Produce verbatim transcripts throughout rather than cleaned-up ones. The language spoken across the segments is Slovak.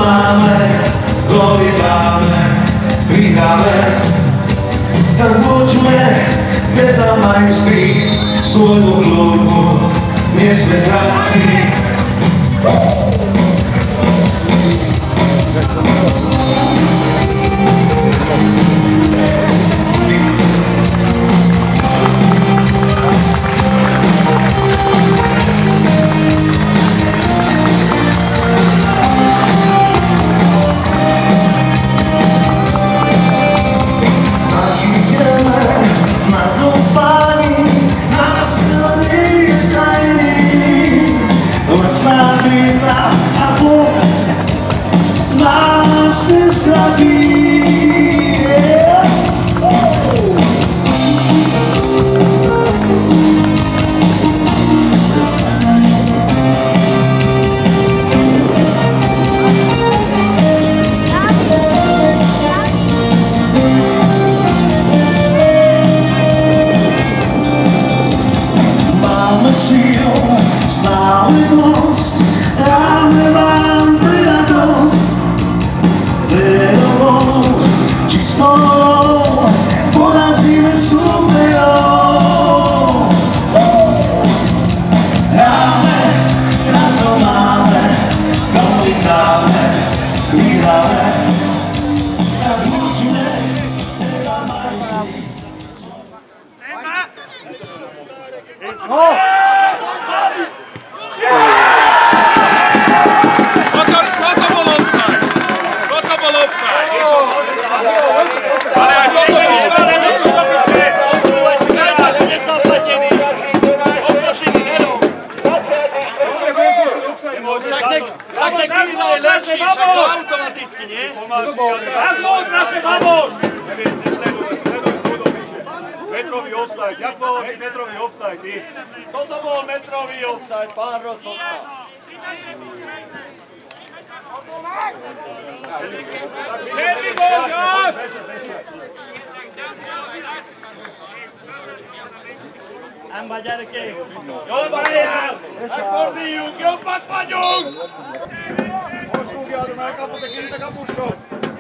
máme, góly dáme, vyhráme. Tak buďme, kde tam majstri, svojmu klubu, nie sme zradci. Metrový offside, jak bol metrový offside, ty? Toto bol metrový offside, pán rozhodca. Jedný bol, Jan! Amba gyerekek! Jól pályál! Megfordíjuk, jobbak vagyunk! Most rúgjátok meg, kapot, egy a kapusson!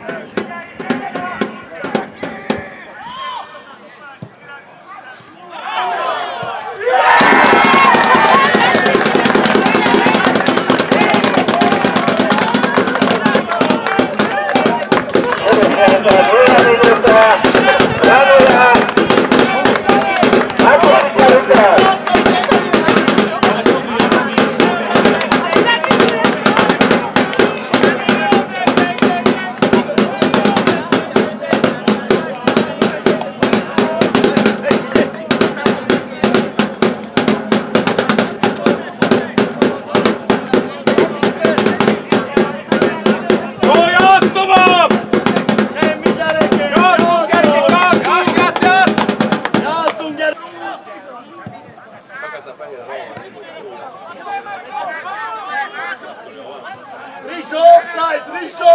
Riso, offside, Riso!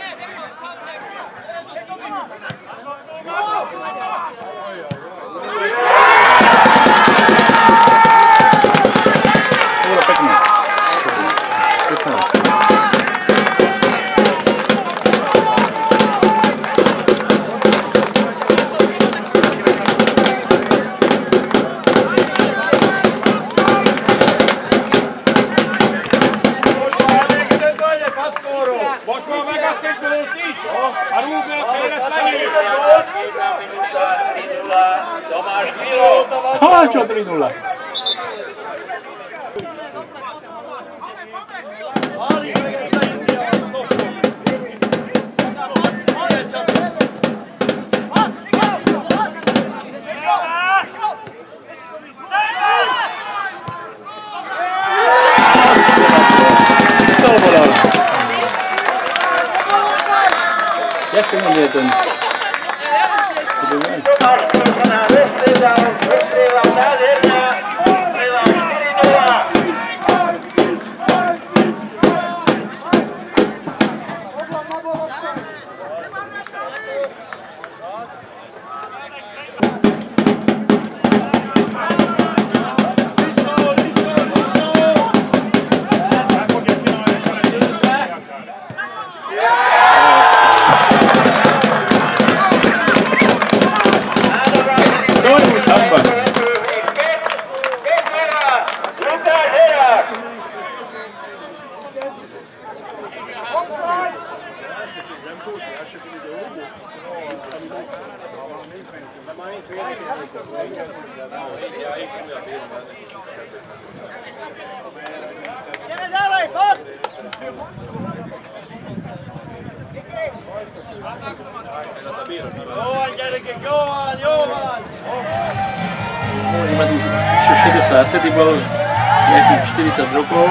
Bolo pekné. Pekné. Most már megállítottuk így, a rúgnak félre felé. Hácsó tri nulla. Jak się nomuje ten? Jóval gyerekek, jóval, jóval! Môžeme tu už šesťdesiat, tedy bol nejakých štyridsať rokov.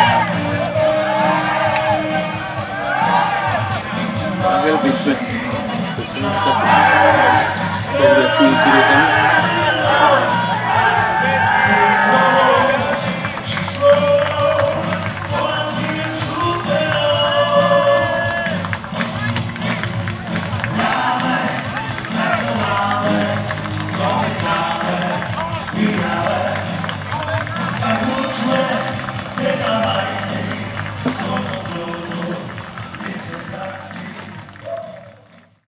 A veľmi sme sa dobre cítili tam. Yeah.